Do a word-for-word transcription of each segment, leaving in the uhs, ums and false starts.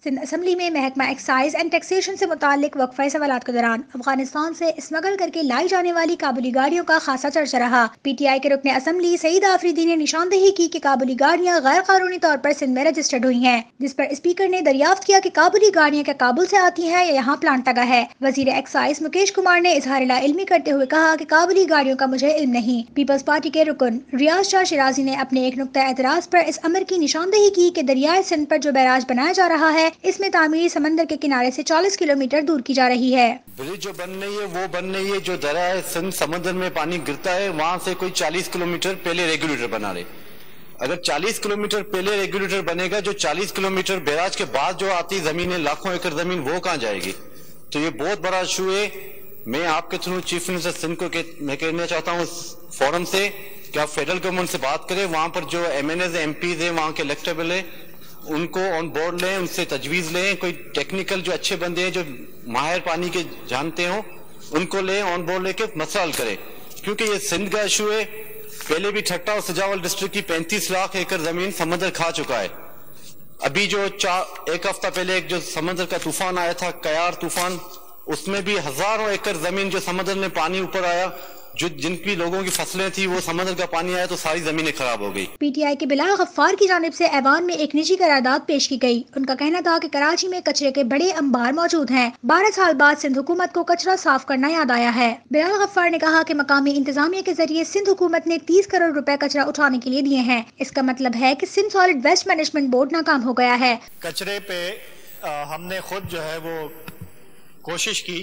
Sindh assembly में महकमा excise and taxation से मुतालिक वक्फा सवालात के दौरान अफगानिस्तान से स्मगल करके लाई जाने वाली काबुली गाड़ियों का खासा चर्चा रहा। पी टी आई के रुकने असम्बली सईद आफरीदी ने निशानदेही की कि काबुली गाड़ियां गैर कानूनी तौर पर सिंध में रजिस्टर्ड हुई हैं, जिस पर स्पीकर ने दरियाफ्त किया कि काबुली गाड़ियां क्या काबुल से आती हैं या यहाँ प्लांट लगा है। वजीर एक्साइज मुकेश कुमार ने इजहार लाइल्मी करते हुए कहा कि काबुली गाड़ियों का मुझे इल्म नहीं। पीपल्स पार्टी के रुकन रियाज शाह शिराजी ने अपने एक नुक्ता एतराज पर इस अमर की निशानदेही की कि दरियाए सिंध पर जो बैराज बनाया जा रहा है इसमें तामीर समंदर के किनारे से चालीस किलोमीटर दूर की जा रही है। ब्रिज जो बन रही है वो बन रही है जो दरियाए सिंध समंदर में पानी गिरता है वहां से कोई चालीस किलोमीटर पहले रेगुलेटर बना रहे। अगर चालीस किलोमीटर पहले रेगुलेटर बनेगा, जो चालीस किलोमीटर बैराज के बाद जो आती जमीन है, लाखों एकड़ जमीन, वो कहाँ जाएगी? तो ये बहुत बड़ा इशू है। मैं आपके थ्रू चीफ मिनिस्टर सिंध को मैं कहना चाहता हूँ फोरम से कि आप फेडरल गवर्नमेंट से बात करें, वहां पर जो एम एन एज एम पीज है, वहां के इलेक्टेबल है, उनको ऑन बोर्ड लें, उनसे तजवीज लें। कोई टेक्निकल जो अच्छे बंदे हैं जो माहिर पानी के जानते हो उनको लें, ऑन बोर्ड लेके मसला हल करें, क्योंकि ये सिंध का इशू है। पहले भी ठट्टा और सजावल डिस्ट्रिक्ट की पैंतीस लाख एकड़ जमीन समंदर खा चुका है। अभी जो चार एक हफ्ता पहले एक जो समंदर का तूफान आया था, कयार तूफान, उसमें भी हजारों एकड़ जमीन जो समंदर में पानी ऊपर आया, जो जिनकी लोगों की फसलें थी, वो समंदर का पानी आया तो सारी जमीनें खराब हो गई। पी टी आई के बिलाल गफ्फार की जानिब से ऐवान में एक निजी करारदाद पेश की गई। उनका कहना था कि कराची में कचरे के बड़े अंबार मौजूद हैं। बारह साल बाद सिंध हुकूमत को कचरा साफ करना याद आया है। बिलाल गफ्फार ने कहा कि मकामी इंतजामिया के जरिए सिंध हुकूमत ने तीस करोड़ रुपए कचरा उठाने के लिए दिए हैं। इसका मतलब है कि Sindh solid waste management board नाकाम हो गया है। कचरे पे आ, हमने खुद जो है वो कोशिश की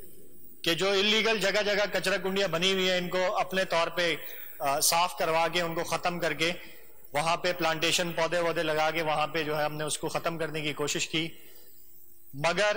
कि जो इलीगल जगह जगह कचरा कुंडियां बनी हुई है, इनको अपने तौर पे आ, साफ करवा के उनको खत्म करके वहां पे प्लांटेशन पौधे वौधे लगा के वहां पे जो है हमने उसको खत्म करने की कोशिश की। मगर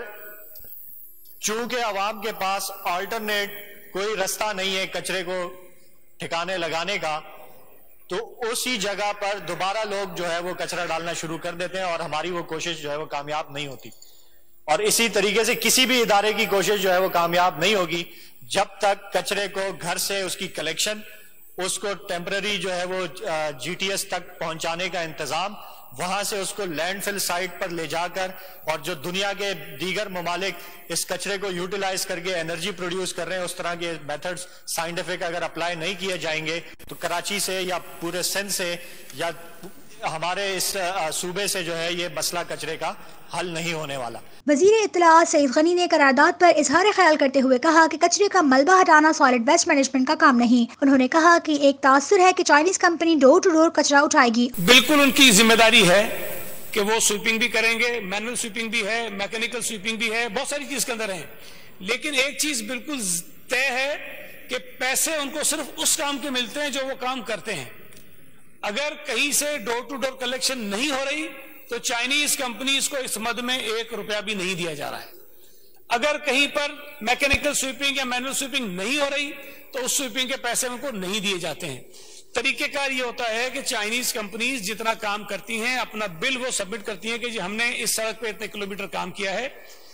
चूंकि आवाम के पास अल्टरनेट कोई रास्ता नहीं है कचरे को ठिकाने लगाने का, तो उसी जगह पर दोबारा लोग जो है वो कचरा डालना शुरू कर देते हैं और हमारी वो कोशिश जो है वो कामयाब नहीं होती। और इसी तरीके से किसी भी इदारे की कोशिश जो है वो कामयाब नहीं होगी जब तक कचरे को घर से उसकी कलेक्शन, उसको टेम्पररी जो है वो जी टी एस तक पहुंचाने का इंतजाम, वहां से उसको लैंडफिल साइट पर ले जाकर, और जो दुनिया के दीगर ममालिक इस कचरे को यूटिलाइज करके एनर्जी प्रोड्यूस कर रहे हैं, उस तरह के मेथड्स साइंटिफिक अगर अप्लाई नहीं किए जाएंगे तो कराची से या पूरे सिंध से या हमारे इस सूबे से जो है ये मसला कचरे का हल नहीं होने वाला। वजीर इत्तलाआत सईद गनी ने करारदाद पर इजहार ख्याल करते हुए कहा कि कचरे का मलबा हटाना सॉलिड वेस्ट मैनेजमेंट का काम नहीं। उन्होंने कहा कि एक तासुर है कि Chinese company door to door कचरा उठाएगी। बिल्कुल उनकी जिम्मेदारी है कि वो स्वीपिंग भी करेंगे, मैनुअल स्वीपिंग भी है, मैकेनिकल स्वीपिंग भी है, बहुत सारी चीज के अंदर है। लेकिन एक चीज बिल्कुल तय है कि पैसे उनको सिर्फ उस काम के मिलते हैं जो वो काम करते हैं। अगर कहीं से डोर टू डोर कलेक्शन नहीं हो रही तो चाइनीज कंपनीज को इस मद में एक रुपया भी नहीं दिया जा रहा है। अगर कहीं पर मैकेनिकल स्वीपिंग या मैनुअल स्वीपिंग नहीं हो रही तो उस स्वीपिंग के पैसे उनको नहीं दिए जाते हैं। तरीकेकार ये होता है कि चाइनीज कंपनीज जितना काम करती हैं, अपना बिल वो सबमिट करती हैं कि जी हमने इस सड़क पे इतने किलोमीटर काम किया है।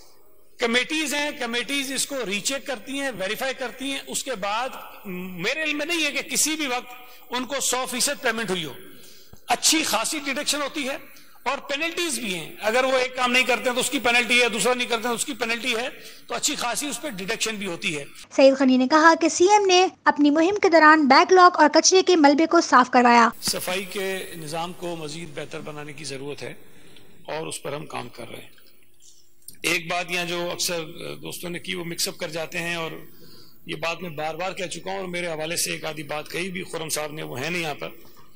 कमेटीज हैं, कमेटीज इसको रीचेक करती हैं, वेरीफाई करती हैं। उसके बाद मेरे इल्म में नहीं है कि किसी भी वक्त उनको सौ फीसद पेमेंट हुई हो। अच्छी खासी डिडक्शन होती है और पेनल्टीज भी हैं। अगर वो एक काम नहीं करते हैं तो उसकी पेनल्टी है, दूसरा नहीं करते हैं तो उसकी पेनल्टी है, तो अच्छी खासी उस पर डिडक्शन भी होती है। सईद गनी ने कहा कि सी एम ने अपनी मुहिम के दौरान बैकलॉग और कचरे के मलबे को साफ करवाया। सफाई के निज़ाम को मजीद बेहतर बनाने की जरूरत है और उस पर हम काम कर रहे हैं। एक बात यहाँ जो अक्सर दोस्तों ने की वो मिक्सअप कर जाते हैं, और ये बात मैं बार बार कह चुका हूँ और मेरे हवाले से एक आधी बात कही भी खुरम साहब ने, वो है नहीं यहाँ पर,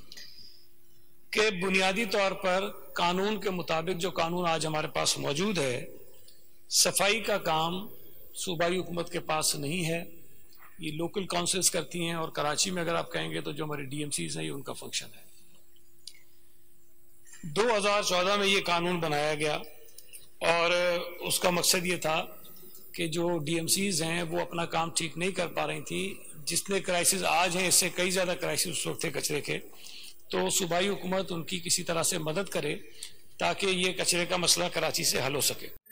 कि बुनियादी तौर पर कानून के मुताबिक जो कानून आज हमारे पास मौजूद है, सफाई का काम सूबाई हुकूमत के पास नहीं है, ये लोकल काउंसिल्स करती हैं। और कराची में अगर आप कहेंगे तो जो हमारे डी एम सीज हैं ये उनका फंक्शन है। दो हजार चौदह में ये कानून बनाया गया और उसका मकसद ये था कि जो डी एम सीज हैं वो अपना काम ठीक नहीं कर पा रही थी। जितने क्राइसिस आज हैं इससे कई ज़्यादा क्राइसिस उस वक्त थे कचरे के, तो सूबाई हुकूमत उनकी किसी तरह से मदद करे ताकि ये कचरे का मसला कराची से हल हो सके।